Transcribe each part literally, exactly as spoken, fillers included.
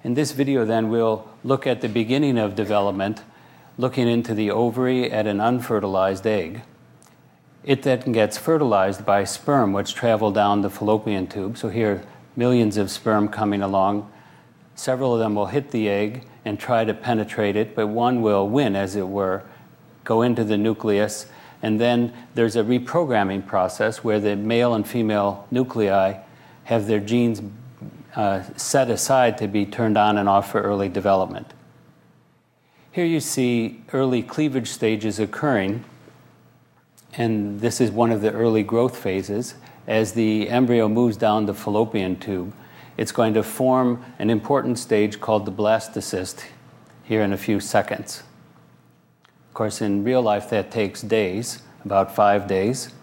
In this video then we'll look at the beginning of development, looking into the ovary at an unfertilized egg. It then gets fertilized by sperm which travel down the fallopian tube. So here millions of sperm coming along. Several of them will hit the egg and try to penetrate it, but one will win, as it were, go into the nucleus, and then there's a reprogramming process where the male and female nuclei have their genes uh, set aside to be turned on and off for early development. Here you see early cleavage stages occurring, and this is one of the early growth phases. As the embryo moves down the fallopian tube, it's going to form an important stage called the blastocyst here in a few seconds. Of course, in real life that takes days, about five days.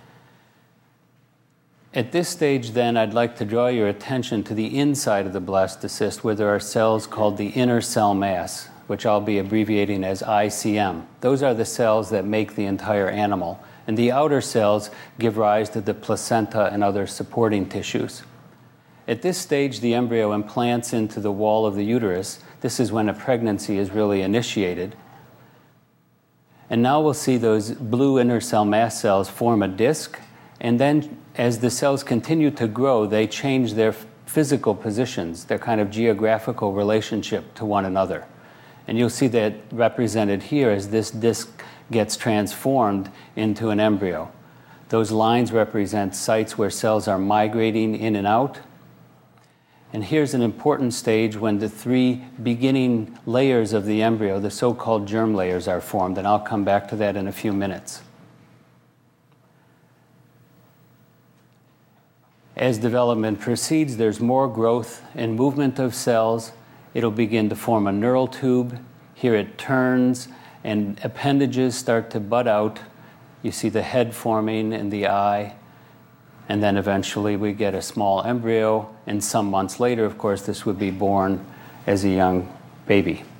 At this stage then, I'd like to draw your attention to the inside of the blastocyst where there are cells called the inner cell mass, which I'll be abbreviating as I C M. Those are the cells that make the entire animal, and the outer cells give rise to the placenta and other supporting tissues. At this stage, the embryo implants into the wall of the uterus. This is when a pregnancy is really initiated. And now we'll see those blue inner cell mass cells form a disc, and then as the cells continue to grow, they change their physical positions, their kind of geographical relationship to one another. And you'll see that represented here as this disc gets transformed into an embryo. Those lines represent sites where cells are migrating in and out. And here's an important stage when the three beginning layers of the embryo, the so-called germ layers, are formed, and I'll come back to that in a few minutes. As development proceeds, there's more growth and movement of cells. It'll begin to form a neural tube. Here it turns, and appendages start to bud out. You see the head forming and the eye. And then eventually we get a small embryo, and some months later, of course, this would be born as a young baby.